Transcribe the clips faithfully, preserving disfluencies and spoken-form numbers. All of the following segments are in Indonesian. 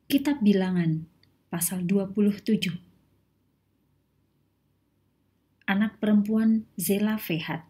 Kitab Bilangan, pasal dua puluh tujuh. Anak perempuan Zelafehad.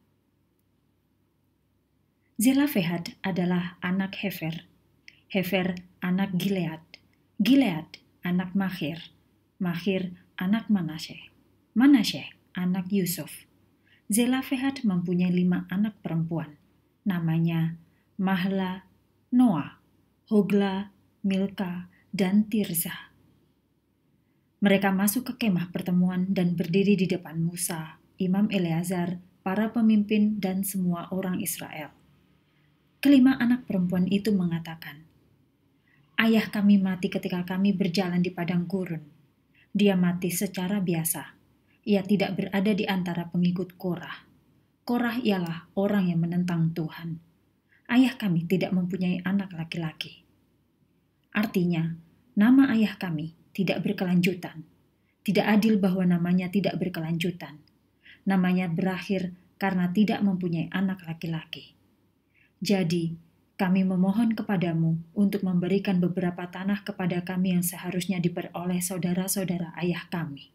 Zelafehad adalah anak Hefer, Hefer anak Gilead, Gilead anak Makhir, Makhir anak Manasye, Manasye anak Yusuf. Zelafehad mempunyai lima anak perempuan, namanya Mahla, Noah, Hogla, Milka, dan Tirza. Mereka masuk ke kemah pertemuan dan berdiri di depan Musa, Imam Eleazar, para pemimpin, dan semua orang Israel. Kelima anak perempuan itu mengatakan, "Ayah kami mati ketika kami berjalan di padang gurun. Dia mati secara biasa. Ia tidak berada di antara pengikut Korah. Korah ialah orang yang menentang Tuhan. Ayah kami tidak mempunyai anak laki-laki. Artinya, nama ayah kami tidak berkelanjutan. Tidak adil bahwa namanya tidak berkelanjutan. Namanya berakhir karena tidak mempunyai anak laki-laki. Jadi, kami memohon kepadamu untuk memberikan beberapa tanah kepada kami yang seharusnya diperoleh saudara-saudara ayah kami."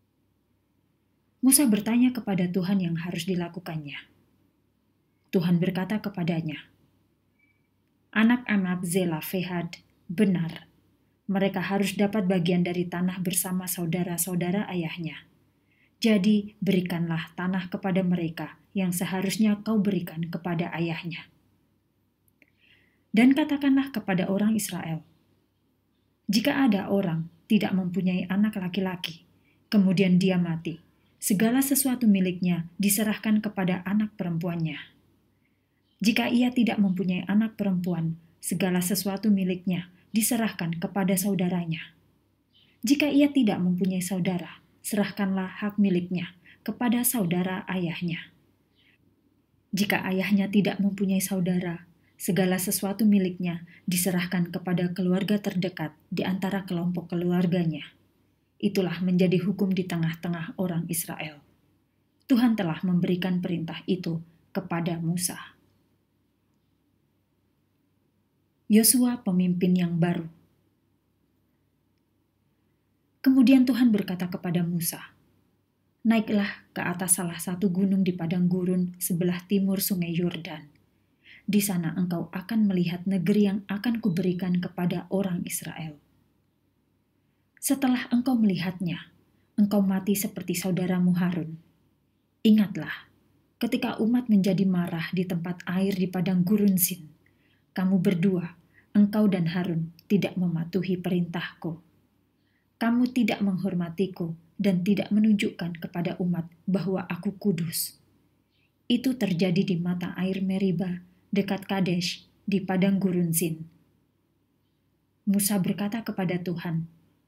Musa bertanya kepada Tuhan yang harus dilakukannya. Tuhan berkata kepadanya, "Anak-anak Zelafehad benar. Mereka harus dapat bagian dari tanah bersama saudara-saudara ayahnya. Jadi berikanlah tanah kepada mereka yang seharusnya kau berikan kepada ayahnya. Dan katakanlah kepada orang Israel, jika ada orang tidak mempunyai anak laki-laki, kemudian dia mati, segala sesuatu miliknya diserahkan kepada anak perempuannya. Jika ia tidak mempunyai anak perempuan, segala sesuatu miliknya diserahkan kepada saudaranya. Jika ia tidak mempunyai saudara, serahkanlah hak miliknya kepada saudara ayahnya. Jika ayahnya tidak mempunyai saudara, segala sesuatu miliknya diserahkan kepada keluarga terdekat di antara kelompok keluarganya. Itulah menjadi hukum di tengah-tengah orang Israel. Tuhan telah memberikan perintah itu kepada Musa." Yosua pemimpin yang baru. Kemudian Tuhan berkata kepada Musa, "Naiklah ke atas salah satu gunung di padang gurun sebelah timur sungai Yordan. Di sana engkau akan melihat negeri yang akan kuberikan kepada orang Israel. Setelah engkau melihatnya, engkau mati seperti saudaramu Harun. Ingatlah, ketika umat menjadi marah di tempat air di padang gurun Zin, kamu berdua, engkau dan Harun, tidak mematuhi perintahku. Kamu tidak menghormatiku dan tidak menunjukkan kepada umat bahwa aku kudus. Itu terjadi di mata air Meriba, dekat Kadesh, di padang gurun Zin." Musa berkata kepada Tuhan,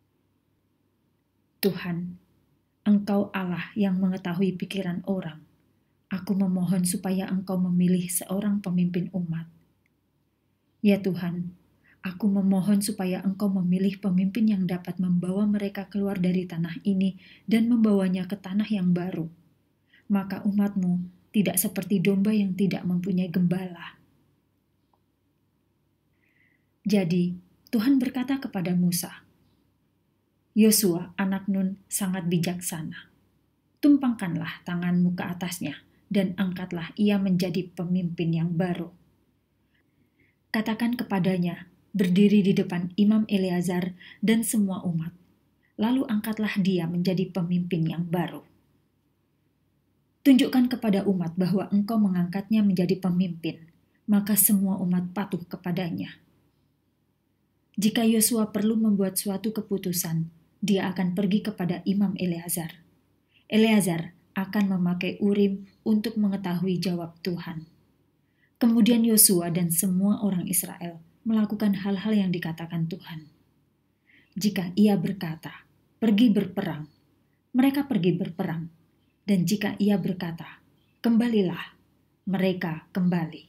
"Tuhan, Engkau Allah yang mengetahui pikiran orang. Aku memohon supaya Engkau memilih seorang pemimpin umat. Ya Tuhan, aku memohon supaya Engkau memilih pemimpin yang dapat membawa mereka keluar dari tanah ini dan membawanya ke tanah yang baru. Maka umat-Mu tidak seperti domba yang tidak mempunyai gembala." Jadi Tuhan berkata kepada Musa, "Yosua anak Nun sangat bijaksana. Tumpangkanlah tanganmu ke atasnya dan angkatlah ia menjadi pemimpin yang baru. Katakan kepadanya, berdiri di depan Imam Eleazar dan semua umat. Lalu angkatlah dia menjadi pemimpin yang baru. Tunjukkan kepada umat bahwa engkau mengangkatnya menjadi pemimpin, maka semua umat patuh kepadanya. Jika Yosua perlu membuat suatu keputusan, dia akan pergi kepada Imam Eleazar. Eleazar akan memakai Urim untuk mengetahui jawab Tuhan." Kemudian Yosua dan semua orang Israel melakukan hal-hal yang dikatakan Tuhan. Jika ia berkata, "Pergi berperang," mereka pergi berperang. Dan jika ia berkata, "Kembalilah," mereka kembali.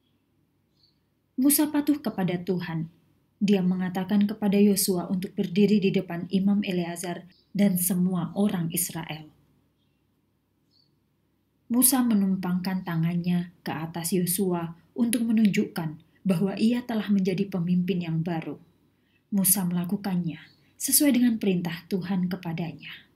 Musa patuh kepada Tuhan. Dia mengatakan kepada Yosua untuk berdiri di depan Imam Eleazar dan semua orang Israel. Musa menumpangkan tangannya ke atas Yosua untuk menunjukkan bahwa ia telah menjadi pemimpin yang baru. Musa melakukannya sesuai dengan perintah Tuhan kepadanya.